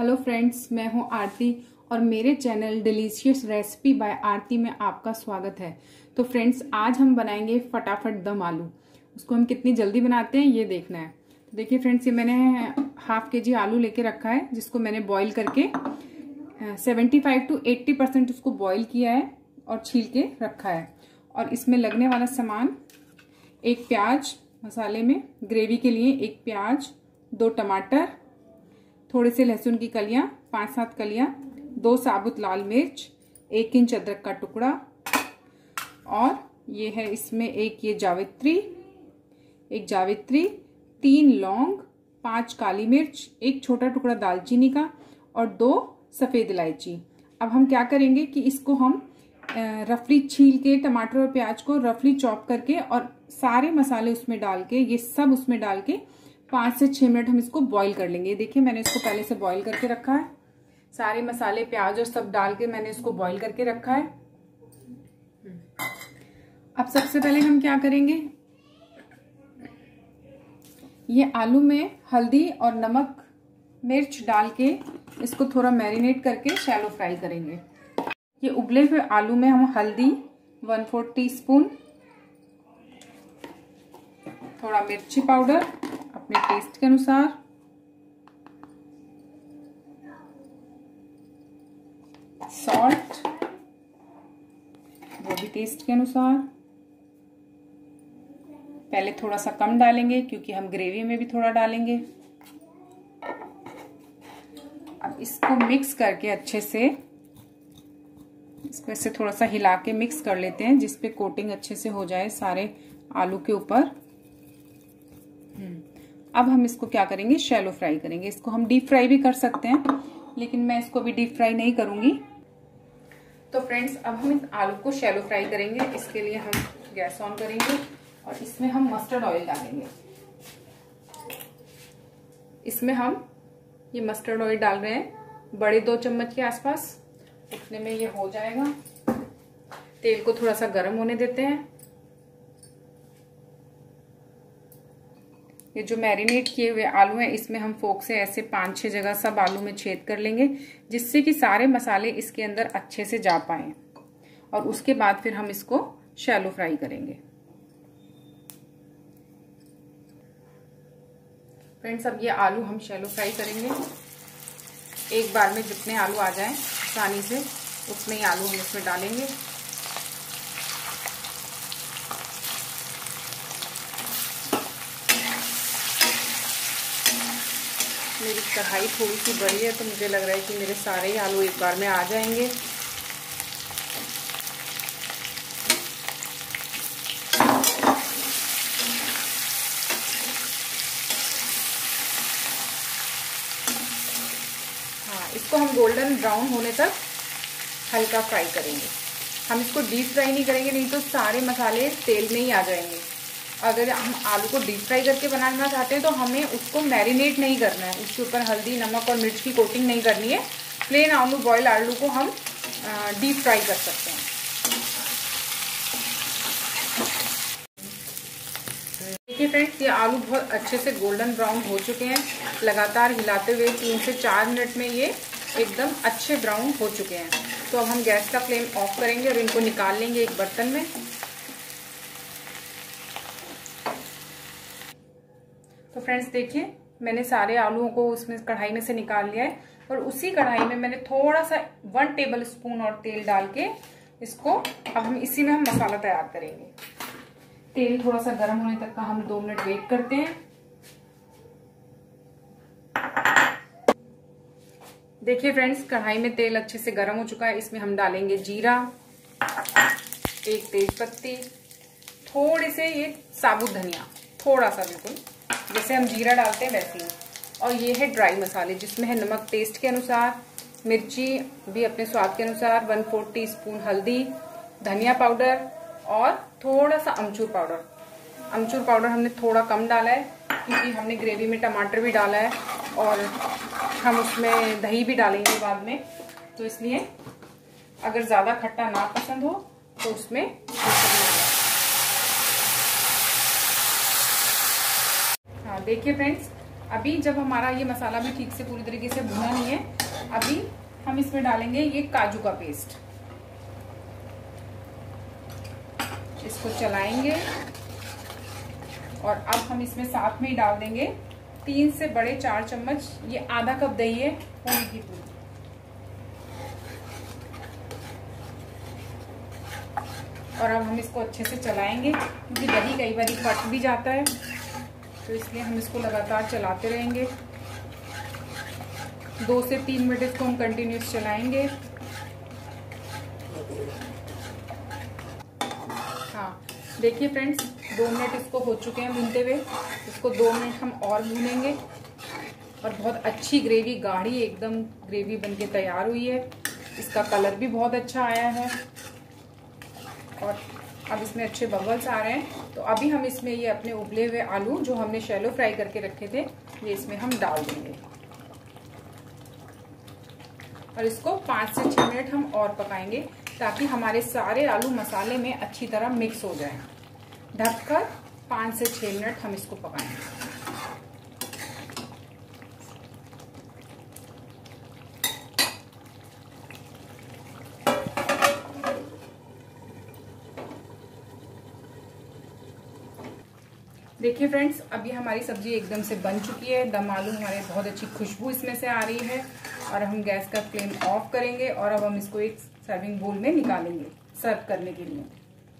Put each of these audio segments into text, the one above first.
Hello friends, मैं हूं आरती और मेरे channel delicious recipe by Aarti में आपका स्वागत है। तो फ्रेंड्स, आज हम बनाएंगे फटाफट दम आलू। उसको हम कितनी जल्दी बनाते हैं ये देखना है। तो देखिए फ्रेंड्स, ये मैंने हाफ केजी आलू लेके रखा है, जिसको मैंने बॉईल करके 75 to 80% उसको बॉईल किया है और छील के रखा है। और इसमें लगने वाला सामान, एक प्याज मसाले में, ग्रेवी के लिए एक प्याज, 2 टमाटर, थोड़े से लहसुन की कलियां, 5-7 कलियां, 2 साबुत लाल मिर्च, 1 इंच अदरक का टुकड़ा, और ये है इसमें एक जावित्री, 3 लौंग, 5 काली मिर्च, 1 छोटा टुकड़ा दालचीनी का और 2 सफेद इलायची। अब हम क्या करेंगे कि इसको हम रफली छील के, टमाटर और प्याज को रफली चॉप करके और सारे मसाले उसमें डाल के, ये सब उसमें डाल के 5 से 6 मिनट हम इसको बॉईल कर लेंगे। देखिए मैंने इसको पहले से बॉईल करके रखा है, सारे मसाले प्याज और सब डाल के मैंने इसको बॉईल करके रखा है। अब सबसे पहले हम क्या करेंगे, ये आलू में हल्दी और नमक मिर्च डाल के इसको थोड़ा मैरिनेट करके शैलो फ्राई करेंगे। ये उबले हुए आलू में हम हल्दी 1/4 टीस्पून, थोड़ा मिर्ची पाउडर अपने टेस्ट के अनुसार, सॉल्ट वो भी टेस्ट के अनुसार, पहले थोड़ा सा कम डालेंगे क्योंकि हम ग्रेवी में भी थोड़ा डालेंगे। अब इसको मिक्स करके अच्छे से, इसको ऐसे थोड़ा सा हिला के मिक्स कर लेते हैं, जिसपे कोटिंग अच्छे से हो जाए सारे आलू के ऊपर। अब हम इसको क्या करेंगे, शैलो फ्राई करेंगे। इसको हम डीप फ्राई भी कर सकते हैं, लेकिन मैं इसको भी डीप फ्राई नहीं करूंगी। तो फ्रेंड्स, अब हम इस आलू को शैलो फ्राई करेंगे। इसके लिए हम गैस ऑन करेंगे और इसमें हम मस्टर्ड ऑयल डालेंगे। इसमें हम ये मस्टर्ड ऑयल डाल रहे हैं, बड़े 2 चम्मच के आसपास, इतने में ये हो जाएगा। तेल को थोड़ा सा गर्म होने देते हैं। ये जो मैरिनेट किए हुए आलू हैं, इसमें हम फोक से ऐसे 5-6 जगह सब आलू में छेद कर लेंगे, जिससे कि सारे मसाले इसके अंदर अच्छे से जा पाए। और उसके बाद फिर हम इसको शैलो फ्राई करेंगे। फ्रेंड्स, अब ये आलू हम शैलो फ्राई करेंगे। एक बार में जितने आलू आ जाएं आसानी से, उतने ही आलू हम इसमें डालेंगे। मेरी कढ़ाई थोड़ी सी बड़ी है, तो मुझे लग रहा है कि मेरे सारे ही आलू एक बार में आ जाएंगे। हाँ, इसको हम गोल्डन ब्राउन होने तक हल्का फ्राई करेंगे। हम इसको डीप फ्राई नहीं करेंगे, नहीं तो सारे मसाले तेल में ही आ जाएंगे। अगर हम आलू को डीप फ्राई करके बनाना चाहते हैं तो हमें उसको मैरिनेट नहीं करना है, उसके ऊपर हल्दी नमक और मिर्च की कोटिंग नहीं करनी है। प्लेन आलू, बॉयल आलू को हम डीप फ्राई कर सकते हैं। देखिए फ्रेंड्स, ये आलू बहुत अच्छे से गोल्डन ब्राउन हो चुके हैं। लगातार हिलाते हुए 3 से 4 मिनट में ये एकदम अच्छे ब्राउन हो चुके हैं। तो अब हम गैस का फ्लेम ऑफ करेंगे और इनको निकाल लेंगे एक बर्तन में। तो फ्रेंड्स देखिए, मैंने सारे आलूओं को उसमें कढ़ाई में से निकाल लिया है और उसी कढ़ाई में मैंने थोड़ा सा 1 टेबल स्पून और तेल डाल के इसको, अब हम इसी में हम मसाला तैयार करेंगे। तेल थोड़ा सा गर्म होने तक का हम 2 मिनट वेट करते हैं। देखिए फ्रेंड्स, कढ़ाई में तेल अच्छे से गर्म हो चुका है। इसमें हम डालेंगे जीरा, 1 तेज पत्ती, थोड़े से ये साबुत धनिया, थोड़ा सा, बिल्कुल जैसे हम जीरा डालते हैं वैसे ही। और ये है ड्राई मसाले, जिसमें है नमक टेस्ट के अनुसार, मिर्ची भी अपने स्वाद के अनुसार, 1/4 टीस्पून हल्दी, धनिया पाउडर और थोड़ा सा अमचूर पाउडर। अमचूर पाउडर हमने थोड़ा कम डाला है क्योंकि हमने ग्रेवी में टमाटर भी डाला है और हम उसमें दही भी डालेंगे बाद में, तो इसलिए अगर ज्यादा खट्टा ना पसंद हो तो उसमें देखिए फ्रेंड्स, अभी जब हमारा ये मसाला भी ठीक से पूरी तरीके से भुना नहीं है, अभी हम इसमें डालेंगे ये काजू का पेस्ट। इसको चलाएंगे और अब हम इसमें साथ में ही डाल देंगे 3 से बड़े 4 चम्मच, ये आधा कप दही है पूरी की पूरी। और अब हम इसको अच्छे से चलाएंगे, क्योंकि दही कई बार फट भी जाता है, तो इसलिए हम इसको लगातार चलाते रहेंगे। 2 से 3 मिनट इसको हम कंटिन्यूस चलाएंगे। हाँ देखिए फ्रेंड्स, 2 मिनट इसको हो चुके हैं भूनते हुए। इसको 2 मिनट हम और भूनेंगे और बहुत अच्छी ग्रेवी, गाढ़ी एकदम ग्रेवी बनके तैयार हुई है। इसका कलर भी बहुत अच्छा आया है और अब इसमें अच्छे बबल्स आ रहे हैं। तो अभी हम इसमें ये अपने उबले हुए आलू जो हमने शैलो फ्राई करके रखे थे, ये इसमें हम डाल देंगे और इसको 5 से 6 मिनट हम और पकाएंगे, ताकि हमारे सारे आलू मसाले में अच्छी तरह मिक्स हो जाए। ढककर 5 से 6 मिनट हम इसको पकाएंगे। देखिए फ्रेंड्स, अभी हमारी सब्जी एकदम से बन चुकी है। दम आलू हमारे, बहुत अच्छी खुशबू इसमें से आ रही है। और हम गैस का फ्लेम ऑफ करेंगे और अब हम इसको एक सर्विंग बोल में निकालेंगे सर्व करने के लिए।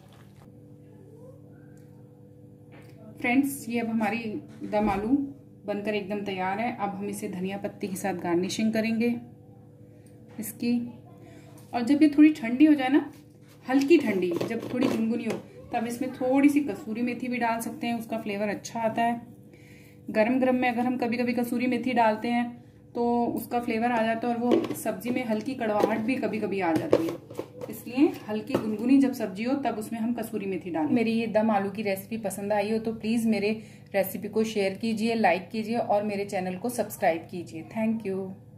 फ्रेंड्स, ये अब हमारी दम आलू बनकर एकदम तैयार है। अब हम इसे धनिया पत्ती के साथ गार्निशिंग करेंगे इसकी। और जब ये थोड़ी ठंडी हो जाए ना, हल्की ठंडी, जब थोड़ी गुनगुनी हो, तब इसमें थोड़ी सी कसूरी मेथी भी डाल सकते हैं, उसका फ्लेवर अच्छा आता है। गरम गरम में अगर हम कभी कभी कसूरी मेथी डालते हैं तो उसका फ्लेवर आ जाता है और वो सब्जी में हल्की कड़वाहट भी कभी कभी आ जाती है। इसलिए हल्की गुनगुनी जब सब्जी हो तब उसमें हम कसूरी मेथी डालें। मेरी ये दम आलू की रेसिपी पसंद आई हो तो प्लीज़ मेरे रेसिपी को शेयर कीजिए, लाइक कीजिए और मेरे चैनल को सब्सक्राइब कीजिए। Thank you.